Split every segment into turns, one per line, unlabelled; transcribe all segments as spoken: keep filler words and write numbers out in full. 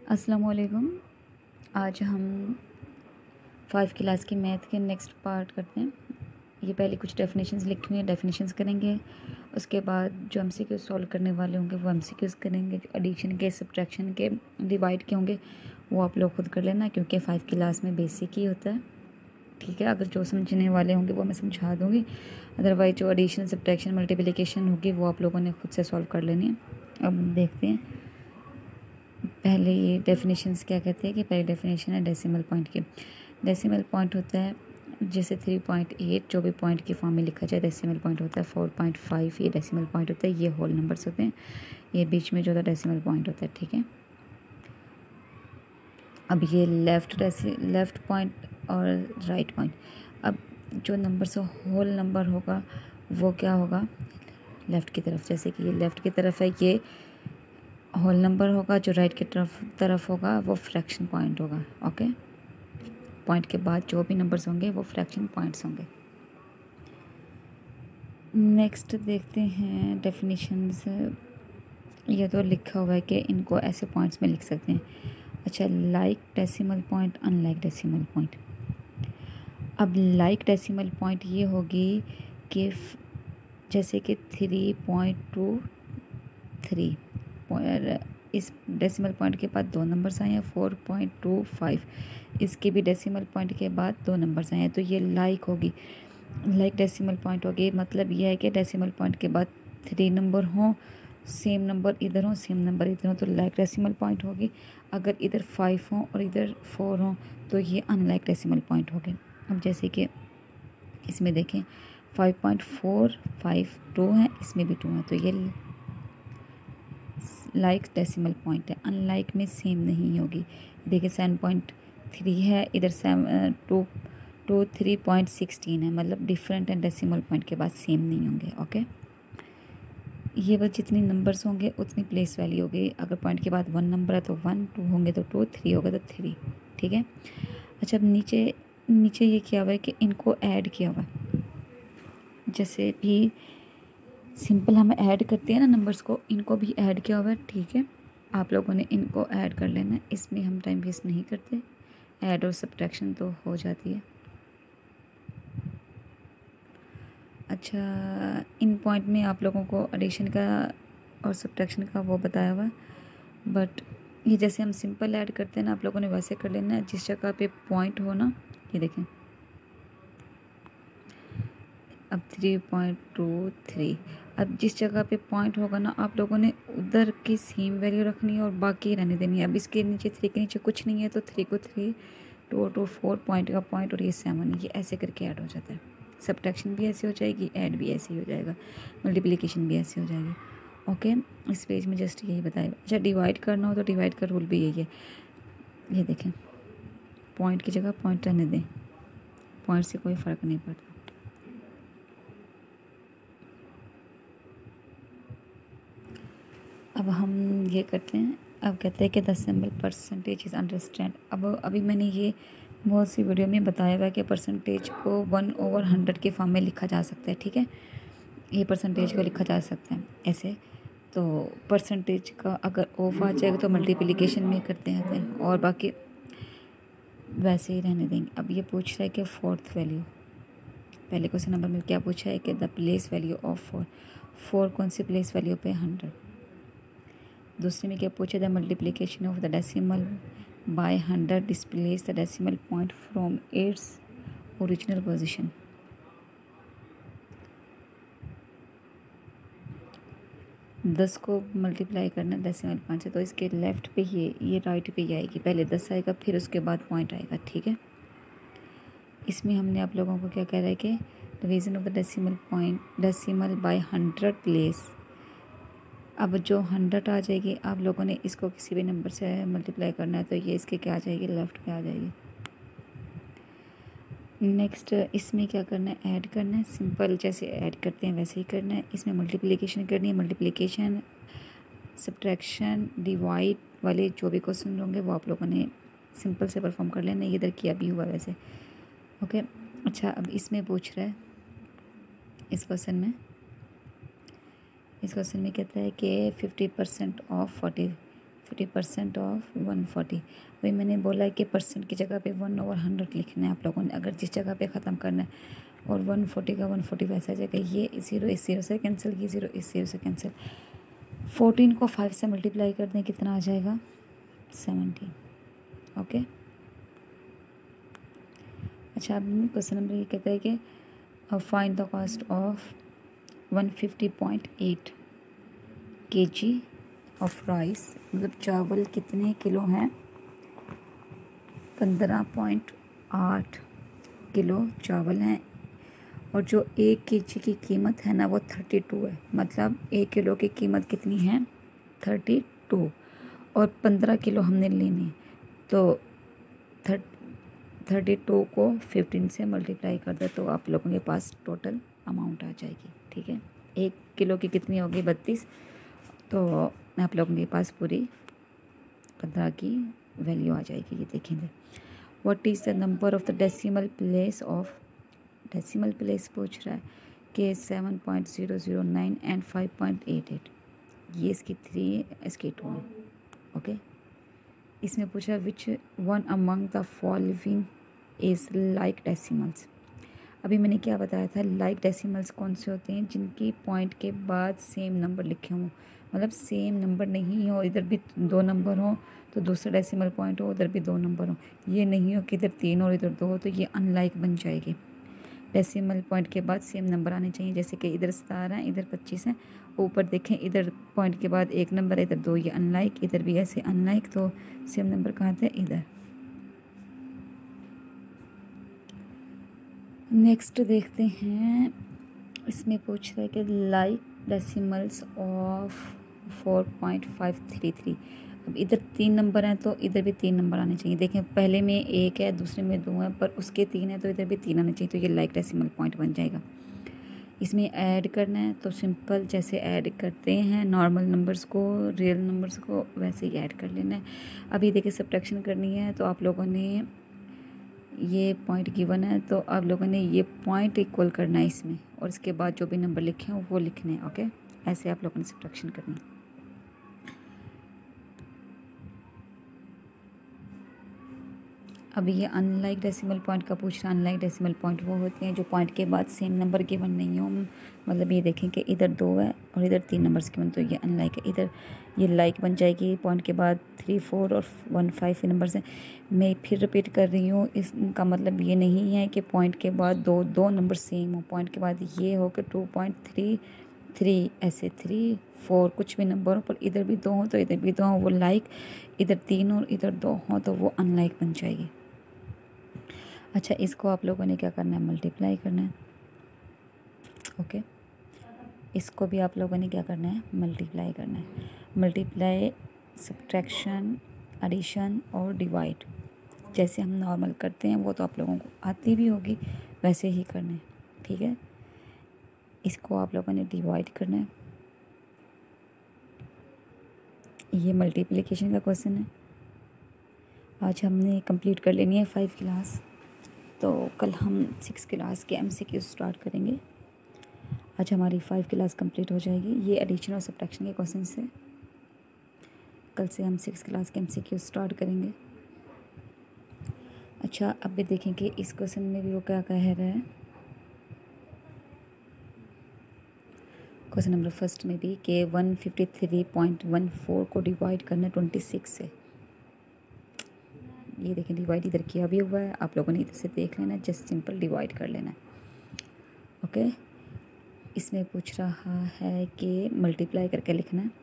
अस्सलाम वालेकुम। आज हम फाइव क्लास की मैथ के नेक्स्ट पार्ट करते हैं। ये पहले कुछ डेफिनेशंस लिखी हुई हैं, डेफिनेशंस करेंगे। उसके बाद जो एमसीक्यू सॉल्व करने वाले होंगे वो एमसीक्यूज़ करेंगे। जो एडिशन के, सब्ट्रैक्शन के, डिवाइड के होंगे वो आप लोग खुद कर लेना, क्योंकि फाइव क्लास में बेसिक ही होता है। ठीक है, अगर जो समझने वाले होंगे वो मैं समझा दूँगी, अदरवाइज जो एडिशन, सब्ट्रैक्शन, मल्टीप्लिकेशन होगी वो आप लोगों ने खुद से सॉल्व कर लेनी है। अब देखते हैं पहले ये डेफिनेशंस क्या कहते हैं। कि पहली डेफिनेशन है डेसिमल पॉइंट की। डेसिमल पॉइंट होता है जैसे थ्री पॉइंट एट जो भी पॉइंट की फॉर्म में लिखा जाए डेसिमल पॉइंट होता है। फोर पॉइंट फाइव ये डेसिमल पॉइंट होता है। ये होल नंबर्स होते हैं। ये बीच में जो होता है डेसिमल पॉइंट होता है। ठीक है, अब ये लेफ़्ट लेफ़्ट पॉइंट और राइट पॉइंट। अब जो नंबर से होल नंबर होगा वो क्या होगा, लेफ़्ट की तरफ। जैसे कि ये लेफ़्ट की तरफ है, ये होल नंबर होगा। जो राइट की तरफ तरफ होगा वो फ्रैक्शन पॉइंट होगा। ओके, पॉइंट के बाद जो भी नंबर्स होंगे वो फ्रैक्शन पॉइंट्स होंगे। नेक्स्ट देखते हैं डेफिनेशंस। ये तो लिखा हुआ है कि इनको ऐसे पॉइंट्स में लिख सकते हैं। अच्छा, like decimal point, unlike decimal point. अब लाइक डेसिमल पॉइंट ये होगी कि जैसे कि थ्री पॉइंट टू थ्री इस डेसिमल पॉइंट के बाद दो नंबर्स आए हैं। फोर पॉइंट टू फाइव इसके भी डेसिमल पॉइंट के बाद दो नंबर्स आए हैं, तो ये लाइक होगी, लाइक डेसिमल पॉइंट होगी। मतलब यह है कि डेसिमल पॉइंट के बाद थ्री नंबर हों, सेम नंबर इधर हों, सेम नंबर इधर हों, तो लाइक डेसिमल पॉइंट होगी। अगर इधर फाइव हों और इधर फोर हों तो ये अनलाइक डेसिमल पॉइंट होगी। अब जैसे कि इसमें देखें five point four five two है, इसमें भी टू है, तो ये लाइक डेसिमल पॉइंट है। अनलाइक में सेम नहीं होगी। देखिए सेवन पॉइंट थ्री है, इधर seven two two three point sixteen है, मतलब डिफरेंट एंड डेसिमल पॉइंट के बाद सेम नहीं होंगे। ओके, ये बस जितनी नंबर्स होंगे उतनी प्लेस वैल्यू होगी। अगर पॉइंट के बाद वन नंबर है तो वन, टू होंगे तो टू, थ्री होगा तो थ्री। ठीक है, अच्छा अब नीचे नीचे ये किया हुआ है कि इनको ऐड किया हुआ है। जैसे भी सिंपल हम ऐड करते हैं ना नंबर्स को, इनको भी ऐड किया हुआ है। ठीक है, आप लोगों ने इनको ऐड कर लेना है, इसमें हम टाइम वेस्ट नहीं करते। ऐड और सब्ट्रैक्शन तो हो जाती है। अच्छा, इन पॉइंट में आप लोगों को एडिशन का और सब्ट्रैक्शन का वो बताया हुआ, बट ये जैसे हम सिंपल ऐड करते हैं ना, आप लोगों ने वैसे कर लेना है। जिस जगह पे पॉइंट हो ना, ये देखें अब थ्री पॉइंट टू थ्री, अब जिस जगह पे पॉइंट होगा ना आप लोगों ने उधर की सेम वैल्यू रखनी है और बाकी रहने देनी है। अब इसके नीचे थ्री के नीचे कुछ नहीं है तो थ्री को three, two two four point का पॉइंट और ये सेवन, ये ऐसे करके ऐड हो जाता है। सब्ट्रैक्शन भी ऐसे हो जाएगी, ऐड भी ऐसे ही हो जाएगा, मल्टीप्लिकेशन भी ऐसे हो जाएगी। ओके, इस पेज में जस्ट यही बताया। अच्छा, डिवाइड करना हो तो डिवाइड का रूल भी यही है। ये देखें, पॉइंट की जगह पॉइंट रहने दें, पॉइंट से कोई फ़र्क नहीं पड़ता। अब हम ये करते हैं। अब कहते हैं कि डेसिमल परसेंटेज इज़ अंडरस्टैंड। अब अभी मैंने ये बहुत सी वीडियो में बताया हुआ है कि परसेंटेज को वन ओवर हंड्रेड के फॉर्म में लिखा जा सकता है। ठीक है, ये परसेंटेज को लिखा जा सकता है ऐसे। तो परसेंटेज का अगर ऑफ आ जाएगा तो मल्टीप्लिकेशन में करते हैं और बाकी वैसे ही रहने देंगे। अब ये पूछ रहा है कि फोर्थ वैल्यू, पहले क्वेश्चन नंबर में क्या पूछा है कि the place value of four, four कौन सी प्लेस वैल्यू पे, हंड्रेड। दूसरे में क्या पूछा, the multiplication of the decimal by hundred displace the decimal point from its original position. दस को मल्टीप्लाई करना डेसिमल पॉइंट से, तो इसके लेफ़्ट पे ये ये राइट पे ही आएगी। पहले दस आएगा फिर उसके बाद पॉइंट आएगा। ठीक है, इसमें हमने आप लोगों को क्या कह रहा है कि division of the decimal point decimal by hundred place. अब जो हंड्रेड आ जाएगी आप लोगों ने इसको किसी भी नंबर से मल्टीप्लाई करना है तो ये इसके क्या आ जाएगी, लेफ़्ट पे आ जाएगी। नेक्स्ट इसमें क्या करना है, ऐड करना है। सिंपल जैसे ऐड करते हैं वैसे ही करना है। इसमें मल्टीप्लिकेशन करनी है। मल्टीप्लिकेशन, सब्ट्रैक्शन, डिवाइड वाले जो भी क्वेश्चन होंगे वो आप लोगों ने सिंपल से परफॉर्म कर लेना। ये इधर किया भी हुआ वैसे। ओके, अच्छा अब इसमें पूछ रहा है, इस क्वेश्चन में इस क्वेश्चन में कहता है कि fifty percent of forty fifty percent of one forty. अभी मैंने बोला है कि परसेंट की जगह पे वन ओवर हंड्रेड लिखना है आप लोगों ने, अगर जिस जगह पे ख़त्म करना है। और वन फोर्टी का वन फोर्टी वैसा जगह, ये ज़ीरो इस ज़ीरो से कैंसिल, ये ज़ीरो इस ज़ीरो से कैंसिल। फोर्टीन को फाइव से मल्टीप्लाई कर दें, कितना आ जाएगा? सेवनटीन। ओके। अच्छा, अब क्वेश्चन नंबर ये कहता है कि find the cost of one fifty point eight K G of rice, मतलब चावल कितने किलो हैं? पंद्रह पॉइंट आठ किलो चावल हैं, और जो एक के जी की कीमत है ना वो थर्टी टू है। मतलब एक किलो की कीमत कितनी है? थर्टी टू, और पंद्रह किलो हमने लेने, तो थर्ट थर्टी टू को फिफ्टीन से मल्टीप्लाई कर दे तो आप लोगों के पास टोटल अमाउंट आ जाएगी। ठीक है, एक किलो की कितनी होगी? बत्तीस, तो आप लोगों के पास पूरी पंद्रह की वैल्यू आ जाएगी। ये देखेंगे, what is the number of the decimal place of, decimal place पूछ रहा है कि seven point zero zero nine and five point eight eight, ये इसकी थ्री इसकी टू है। ओके, इसमें पूछा which one among the following is like decimals. अभी मैंने क्या बताया था, लाइक डेसिमल्स कौन से होते हैं? जिनकी पॉइंट के बाद सेम नंबर लिखे हों, मतलब सेम नंबर नहीं हो, इधर भी दो नंबर हो तो दूसरा डेसिमल पॉइंट हो, उधर भी दो नंबर हो। ये नहीं हो कि इधर तीन और इधर दो हो, तो ये अनलाइक बन जाएगी। डेसिमल पॉइंट के बाद सेम नंबर आने चाहिए, जैसे कि इधर सतारह है, इधर पच्चीस है। ऊपर देखें, इधर पॉइंट के बाद एक नंबर, इधर दो, ये अनलाइक, इधर भी ऐसे अनलाइक, तो सेम नंबर कहाँ थे? इधर। नेक्स्ट देखते हैं, इसमें पूछ रहा है कि like decimals of four point five three three. अब इधर तीन नंबर हैं तो इधर भी तीन नंबर आने चाहिए। देखें, पहले में एक है, दूसरे में दो है, पर उसके तीन है तो इधर भी तीन आने चाहिए, तो ये लाइक डेसिमल पॉइंट बन जाएगा। इसमें ऐड करना है तो सिंपल जैसे ऐड करते हैं नॉर्मल नंबर्स को, रियल नंबर्स को, वैसे ही ऐड कर लेना है। अभी देखिए सब्ट्रैक्शन करनी है, तो आप लोगों ने ये पॉइंट गिवन है तो आप लोगों ने ये पॉइंट इक्वल करना है इसमें, और इसके बाद जो भी नंबर लिखे हैं वो लिखने हैं। ओके, ऐसे आप लोगों ने सब्ट्रैक्शन करनी है। अब ये अनलाइक डेसिमल पॉइंट का पूछ रहा है। अनलाइक डेसिमल पॉइंट वो होते हैं जो पॉइंट के बाद सेम नंबर गिवन नहीं हो, मतलब ये देखें कि इधर दो है और इधर तीन नंबर्स गिवन, तो ये अनलाइक है। इधर ये लाइक बन जाएगी, पॉइंट के बाद थ्री फोर और वन फाइव के नंबर्स हैं। मैं फिर रिपीट कर रही हूँ, इसका मतलब ये नहीं है कि पॉइंट के बाद दो दो नंबर सेम हो। पॉइंट के बाद ये हो कि टू पॉइंट थ्री थ्री ऐसे थ्री फोर कुछ भी नंबर हो, पर इधर भी दो हो तो इधर भी दो हो, वो लाइक। इधर तीन और इधर दो हो तो वो अनलाइक बन जाएगी। अच्छा, इसको आप लोगों ने क्या करना है? मल्टीप्लाई करना है। ओके, इसको भी आप लोगों ने क्या करना है? मल्टीप्लाई करना है। मल्टीप्लाई, सब्ट्रैक्शन, एडिशन और डिवाइड जैसे हम नॉर्मल करते हैं वो तो आप लोगों को आती भी होगी, वैसे ही करना है। ठीक है, इसको आप लोगों ने डिवाइड करना है। ये मल्टीप्लिकेशन का क्वेश्चन है। आज हमने कंप्लीट कर लेनी है फाइव क्लास, तो कल हम सिक्स क्लास के एमसीक्यू स्टार्ट करेंगे। आज हमारी फाइव क्लास कंप्लीट हो जाएगी। ये एडिशन और सब्ट्रैक्शन के क्वेश्चन से कल से हम सिक्स क्लास के एमसीक्यू स्टार्ट करेंगे। अच्छा, अब भी देखें कि इस क्वेश्चन में भी वो क्या कह रहा है। क्वेश्चन नंबर फर्स्ट में भी कि one fifty three point one four को डिवाइड करना है ट्वेंटी सिक्स से। ये देखें, डिवाइड इधर किया भी हुआ है, आप लोगों ने इधर से देख लेना, जस्ट सिंपल डिवाइड कर लेना है। ओके, इसमें पूछ रहा है कि मल्टीप्लाई करके लिखना है।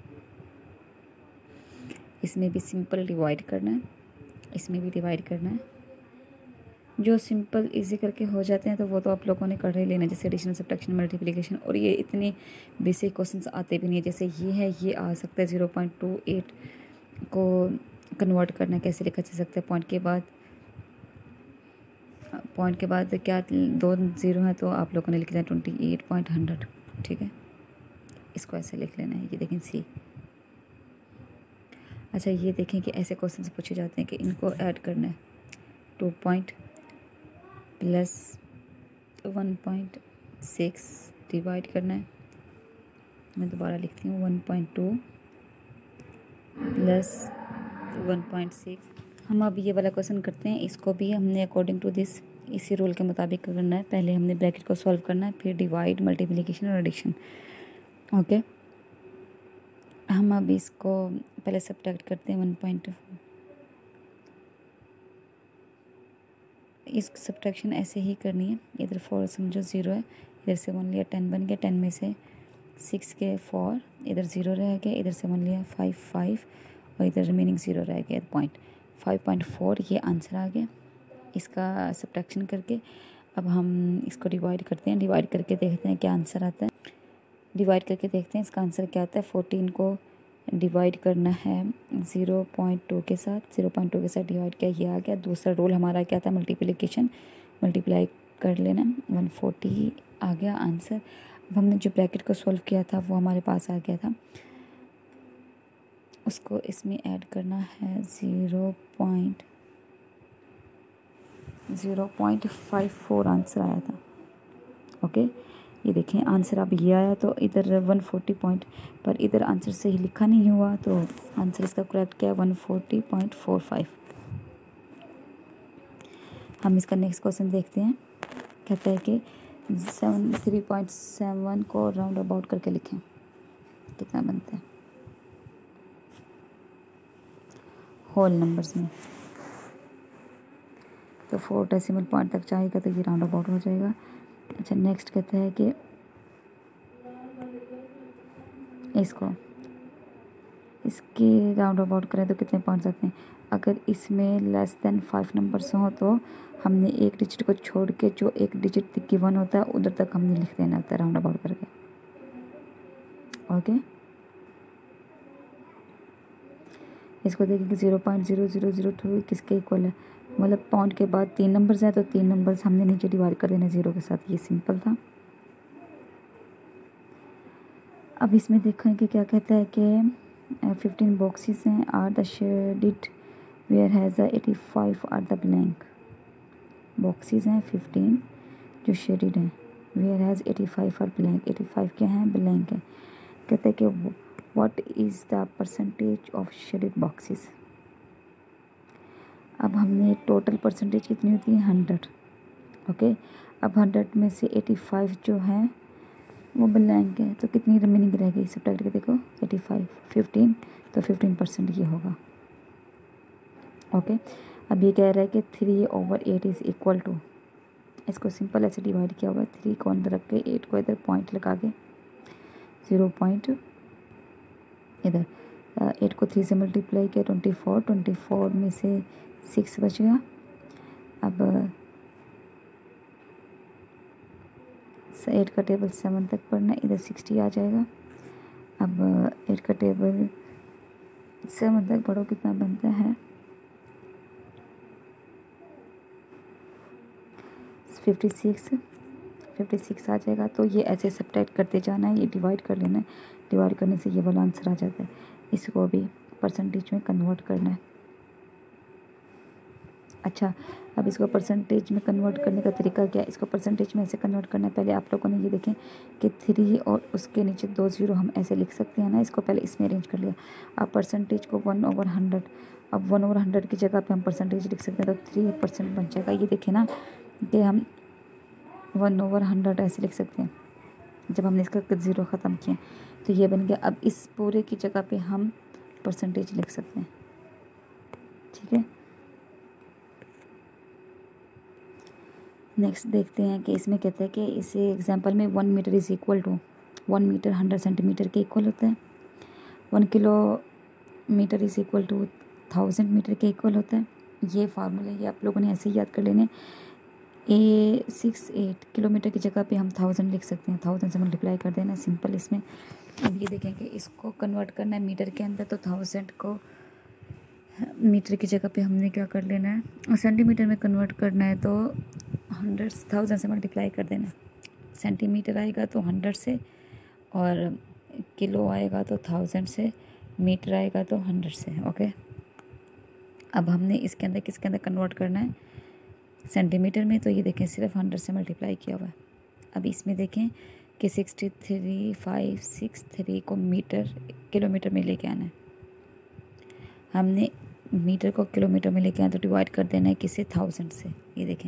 इसमें भी सिंपल डिवाइड करना है, इसमें भी डिवाइड करना है। जो सिंपल इजी करके हो जाते हैं तो वो तो आप लोगों ने कर ही लेना, जैसे एडिशन, सब्ट्रैक्शन, मल्टीप्लिकेशन। और ये इतने बेसिक क्वेश्चंस आते भी नहीं है, जैसे ये है, ये आ सकता है। ज़ीरो पॉइंट टू एट को कन्वर्ट करना कैसे लिखा जा सकता है? पॉइंट के बाद पॉइंट के बाद क्या दो ज़ीरो है, तो आप लोगों ने लिख लिया ट्वेंटी एट पॉइंट हंड्रेड। ठीक है, इसको ऐसे लिख लेना है। ये देखें सी। अच्छा, ये देखें कि ऐसे क्वेश्चन पूछे जाते हैं कि इनको ऐड करना है। Two point plus one point six divide करना है। मैं दोबारा लिखती हूँ, one point two plus one point six. हम अब ये वाला क्वेश्चन करते हैं, इसको भी हमने अकॉर्डिंग टू दिस इसी रूल के मुताबिक करना है। पहले हमने ब्रैकेट को सॉल्व करना है, फिर डिवाइड, मल्टीप्लिकेशन और एडिशन। ओके, हम अब इसको पहले सब्ट्रैक्ट करते हैं वन पॉइंट। इस सब्ट्रैक्शन ऐसे ही करनी है, इधर फोर समझो ज़ीरो है, इधर से वन लिया टेन बन गया, टेन में से सिक्स के फोर, इधर ज़ीरो रह गया, इधर से वन लिया फाइव फाइव और इधर रिमेनिंग ज़ीरो रह गया पॉइंट फाइव पॉइंट फोर। ये आंसर आ गया इसका सब्ट्रैक्शन करके। अब हम इसको डिवाइड करते हैं, डिवाइड करके देखते हैं क्या आंसर आता है। डिवाइड करके देखते हैं इसका आंसर क्या आता है। फोर्टीन को डिवाइड करना है ज़ीरो पॉइंट टू के साथ, ज़ीरो पॉइंट टू के साथ डिवाइड किया, ये आ गया। दूसरा रूल हमारा क्या था, मल्टीप्लिकेशन, मल्टीप्लाई कर लेना, वन फोर्टी आ गया आंसर। अब हमने जो ब्रैकेट को सॉल्व किया था वो हमारे पास आ गया था, उसको इसमें ऐड करना है zero point zero point five four answer आया था। ओके, ये देखें आंसर अब ये आया, तो इधर वन फोर्टी पॉइंट, पर इधर आंसर सही लिखा नहीं हुआ, तो आंसर इसका करेक्ट क्या है, one forty point four five. हम इसका नेक्स्ट क्वेश्चन देखते हैं। कहता है कि सेवन थ्री पॉइंट सेवन को राउंड अबाउट करके लिखें, कितना बनता है होल नंबर्स में। तो फोर डेसिमल पॉइंट तक जाएगा तो ये राउंड अबाउट हो जाएगा। अच्छा, नेक्स्ट कहता है कि इसको इसके राउंड अबाउट करें तो कितने पॉइंट्स आते हैं। अगर इसमें लेस देन फाइव नंबर्स हों तो हमने एक डिजिट को छोड़ के जो एक डिजिट गिवन होता है उधर तक हमने लिख देना होता है राउंड अबाउट करके। ओके, इसको देखें कि zero point zero zero zero two किसके इक्वल है, मतलब पॉइंट के बाद तीन नंबर्स हैं तो तीन नंबर्स हमने नीचे डिवाइड कर देना ज़ीरो के साथ। ये सिंपल था। अब इसमें देखें कि क्या कहता है कि फिफ्टीन बॉक्सेस हैं, are the shaded whereas the eighty five are the blank. Boxes हैं फिफ्टीन जो शेडिड हैं, whereas eighty five are blank, eighty five क्या हैं, ब्लैंक है। कहता है कि what is the percentage of shaded boxes. अब हमने टोटल परसेंटेज कितनी होती है, हंड्रेड। ओके, अब हंड्रेड में से एटी फाइव जो है वो ब्लैंक है, तो कितनी रिमेनिंग रह गई, सब करके देखो, एटी फाइव फिफ्टीन, तो फिफ्टीन परसेंट ये होगा। ओके, अब ये कह रहा है कि three over eight is equal to, इसको सिंपल ऐसे डिवाइड किया हुआ है, थ्री को अंदर रख के एट को इधर पॉइंट लगा के ज़ीरो पॉइंट इधर एट को थ्री से मल्टीप्लाई किया, ट्वेंटी फोर ट्वेंटी फोर में से सिक्स बच गया। अब एट का टेबल सेवन तक पढ़ना, इधर सिक्सटी आ जाएगा। अब एट का टेबल सेवन तक पढ़ो, कितना बनता है, फिफ्टी सिक्स फिफ्टी सिक्स आ जाएगा। तो ये ऐसे सब्ट्रैक्ट करते जाना है, ये डिवाइड कर लेना है, डिवाइड करने से ये वाला आंसर आ जाता है। इसको भी परसेंटेज में कन्वर्ट करना है। अच्छा, अब इसको परसेंटेज में कन्वर्ट करने का तरीका क्या है, इसको परसेंटेज में ऐसे कन्वर्ट करना है। पहले आप लोगों ने ये देखें कि थ्री और उसके नीचे दो ज़ीरो हम ऐसे लिख सकते हैं ना, इसको पहले इसमें अरेंज कर लिया। अब परसेंटेज को वन ओवर हंड्रेड, अब वन ओवर हंड्रेड की जगह पे हम परसेंटेज लिख सकते हैं, तो थ्री परसेंट बन जाएगा। ये देखें ना कि हम वन ओवर हंड्रेड ऐसे लिख सकते हैं जब हमने इसका ज़ीरो ख़त्म किया, तो ये बन गया। अब इस पूरे की जगह पे हम परसेंटेज लिख सकते हैं, ठीक है। नेक्स्ट देखते हैं कि इसमें कहते हैं कि इस एग्जांपल में one metre is equal to, one metre hundred centimetre के इक्वल होता है, one kilometre is equal to thousand metre के इक्वल होता है। ये फार्मूला ये आप लोगों ने ऐसे ही याद कर लेने। ए सिक्स एट किलोमीटर की जगह पे हम थाउजेंड लिख सकते हैं, थाउजेंड से मल्टीप्लाई कर देना, सिंपल इसमें। अब ये देखें कि इसको कन्वर्ट करना है मीटर के अंदर, तो थाउजेंड को मीटर की जगह पे हमने क्या कर लेना है, और सेंटीमीटर में कन्वर्ट करना है तो हंड्रेड थाउजेंड से मल्टीप्लाई कर देना। सेंटीमीटर आएगा तो हंड्रेड से, और किलो आएगा तो थाउजेंड से, मीटर आएगा तो हंड्रेड से। ओके, अब हमने इसके अंदर किसके अंदर कन्वर्ट करना है, सेंटीमीटर में, तो ये देखें सिर्फ हंड्रेड से मल्टीप्लाई किया हुआ है। अब इसमें देखें कि sixty three five six three को मीटर किलोमीटर में लेके आना है। हमने मीटर को किलोमीटर में लेके आए तो डिवाइड कर देना है किससे, थाउजेंड से। ये देखें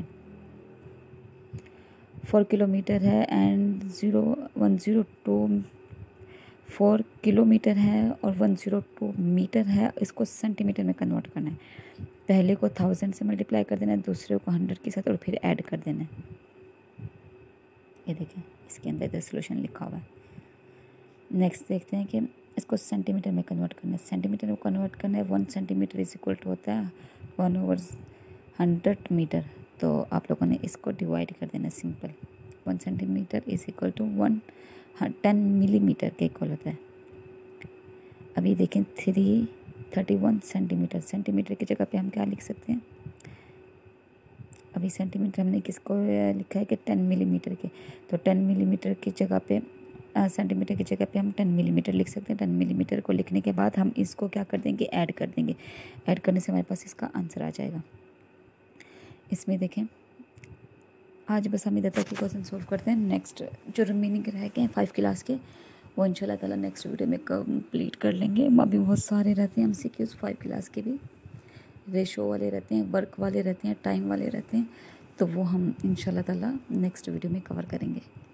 फोर किलोमीटर है and zero one zero two four kilometre है और वन ज़ीरो टू मीटर है। इसको सेंटीमीटर में कन्वर्ट करना है। पहले को थाउजेंड से मल्टीप्लाई कर देना है, दूसरे को हंड्रेड के साथ और फिर ऐड कर देना है। ये देखें इसके अंदर इधर सोल्यूशन लिखा हुआ है। नेक्स्ट देखते हैं कि इसको सेंटीमीटर में कन्वर्ट करना है। सेंटीमीटर में कन्वर्ट करना है, one centimetre is equal to होता है वन ओवर हंड्रेड मीटर। तो आप लोगों ने इसको डिवाइड कर देना, simple. One centimetre is equal to one ten millimetre के इक्वल होता है। अभी देखें three thirty one centimetre, centimetre की जगह पे हम क्या लिख सकते हैं, अभी सेंटीमीटर हमने किसको लिखा है कि टेन मिलीमीटर के, तो टेन मिलीमीटर की जगह पे सेंटीमीटर की जगह पे हम टेन मिलीमीटर लिख सकते हैं। टेन मिलीमीटर को लिखने के बाद हम इसको क्या कर देंगे, ऐड कर देंगे। ऐड करने से हमारे पास इसका आंसर आ जाएगा। इसमें देखें आज बस हम इधर तक के क्वेश्चन सोल्व करते हैं। नेक्स्ट जो रिमेनिंग रह गए फाइव क्लास के वो इंशाल्लाह ताला नेक्स्ट वीडियो में कंप्लीट कर लेंगे। अभी बहुत सारे रहते हैं एमसीक्यूज़ फाइव क्लास के भी, रेशो वाले रहते हैं, वर्क वाले रहते हैं, टाइम वाले रहते हैं, तो वो हम इंशाल्लाह ताला नेक्स्ट वीडियो में कवर करेंगे।